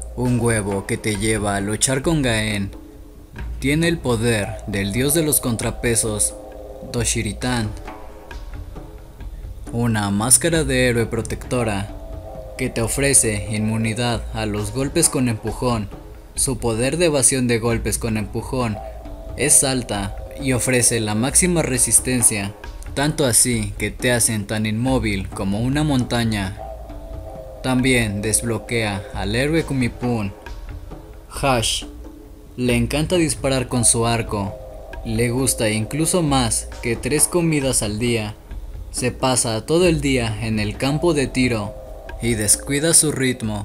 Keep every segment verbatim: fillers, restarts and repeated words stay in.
Un huevo que te lleva a luchar con Gaen. Tiene el poder del dios de los contrapesos, Doshiritan. Una máscara de héroe protectora que te ofrece inmunidad a los golpes con empujón. Su poder de evasión de golpes con empujón es alta y ofrece la máxima resistencia, tanto así que te hacen tan inmóvil como una montaña. También desbloquea al héroe Kumipun. Hash le encanta disparar con su arco, le gusta incluso más que tres comidas al día. Se pasa todo el día en el campo de tiro y descuida su ritmo.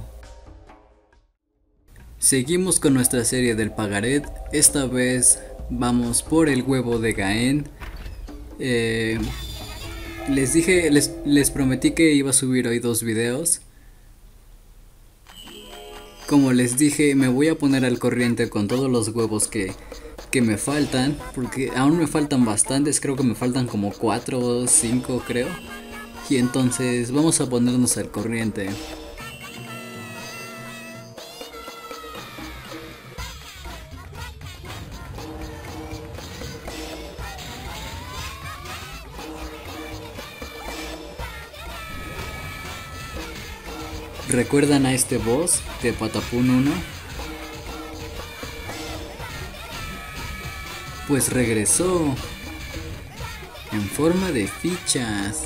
Seguimos con nuestra serie del Pagaret. Esta vez vamos por el huevo de Gaen. Eh, les dije, les, les prometí que iba a subir hoy dos videos. Como les dije, me voy a poner al corriente con todos los huevos que, que me faltan, porque aún me faltan bastantes, creo que me faltan como cuatro o cinco creo. Y entonces vamos a ponernos al corriente. ¿Recuerdan a este boss de Patapún uno? Pues regresó en forma de fichas.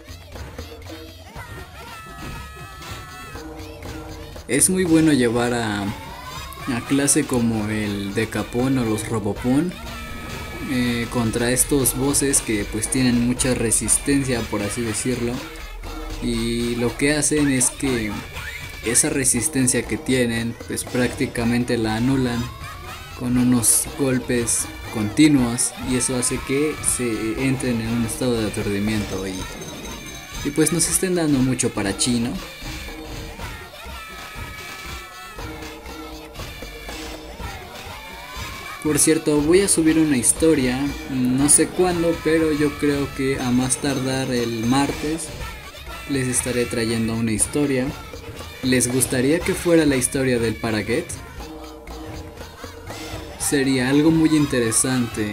Es muy bueno llevar a, a clase como el Decapón o los Robopón eh, contra estos bosses que pues tienen mucha resistencia, por así decirlo. Y lo que hacen es que esa resistencia que tienen pues prácticamente la anulan con unos golpes continuos, y eso hace que se entren en un estado de aturdimiento y, y pues nos estén dando mucho para chino. Por cierto, voy a subir una historia, no sé cuándo, pero yo creo que a más tardar el martes les estaré trayendo una historia. ¿Les gustaría que fuera la historia del Paraget? Sería algo muy interesante.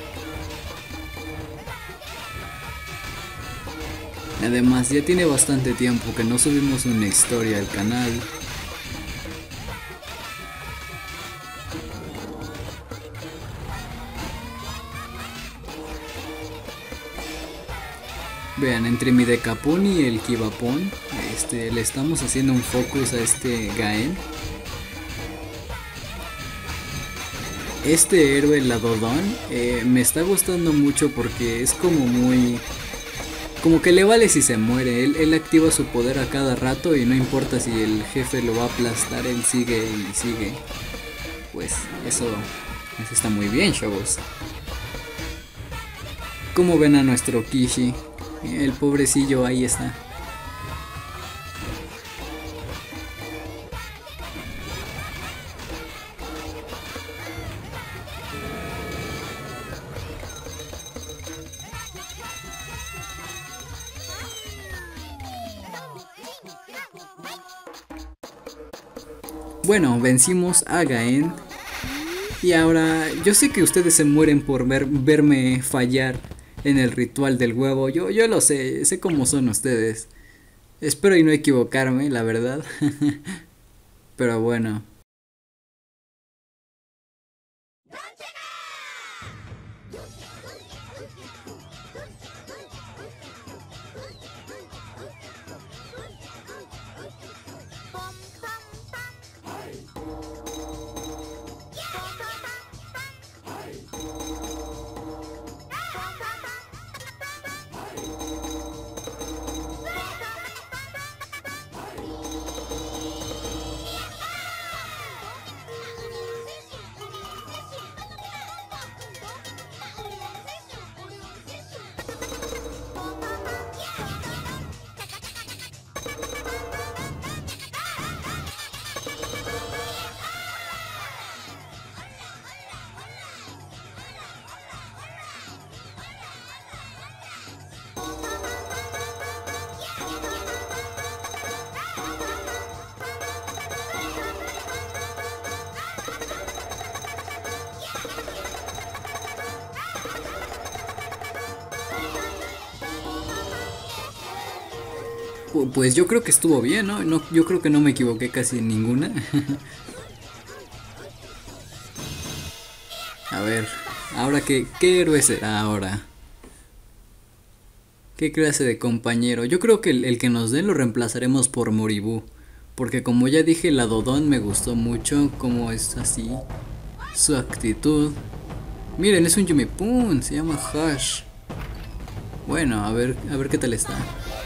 Además, ya tiene bastante tiempo que no subimos una historia al canal. Vean, entre mi Decapón y el Kibapón, este, le estamos haciendo un focus a este Gaen. Este héroe, la Dodon, eh, me está gustando mucho porque es como muy... como que le vale si se muere. Él, él activa su poder a cada rato y no importa si el jefe lo va a aplastar, él sigue y sigue. Pues eso, eso está muy bien, chavos. ¿Cómo ven a nuestro Kishi? El pobrecillo ahí está. Bueno, vencimos a Gaen. Y ahora, yo sé que ustedes se mueren por ver, verme fallar en el ritual del huevo. Yo, yo lo sé, sé cómo son ustedes. Espero y no equivocarme, la verdad. Pero bueno. Pu- Pues yo creo que estuvo bien, ¿no? No, yo creo que no me equivoqué casi en ninguna. A ver, ahora qué, qué héroe será ahora. ¿Qué clase de compañero? Yo creo que el, el que nos den lo reemplazaremos por Moribú. Porque como ya dije, la Dodón me gustó mucho. Como es así. Su actitud. Miren, es un Yumipun. Se llama Hash. Bueno, a ver, a ver qué tal está.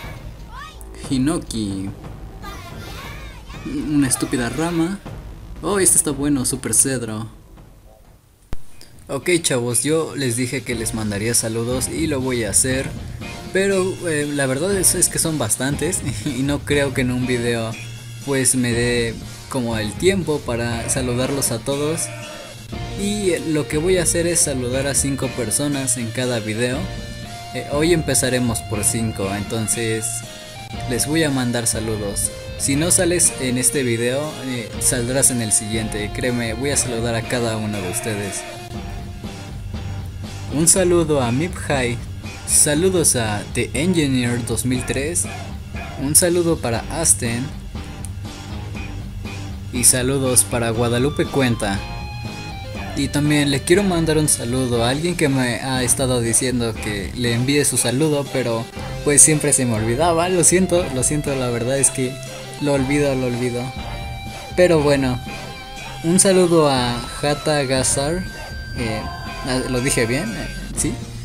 Hinoki. Una estúpida rama. Oh, este está bueno, Super Cedro. Ok, chavos, yo les dije que les mandaría saludos y lo voy a hacer. Pero eh, la verdad es, es que son bastantes y no creo que en un video pues me dé como el tiempo para saludarlos a todos. Y eh, lo que voy a hacer es saludar a cinco personas en cada video. Eh, hoy empezaremos por cinco, entonces les voy a mandar saludos. Si no sales en este video, eh, saldrás en el siguiente. Créeme, voy a saludar a cada uno de ustedes. Un saludo a Mipjai. Saludos a The Engineer dos mil tres. Un saludo para Asten. Y saludos para Guadalupe Cuenta. Y también le quiero mandar un saludo a alguien que me ha estado diciendo que le envíe su saludo, pero pues siempre se me olvidaba. Lo siento, lo siento, la verdad es que lo olvido, lo olvido. Pero bueno, un saludo a Hata Gazar. Eh, ¿Lo dije bien? ¿Sí?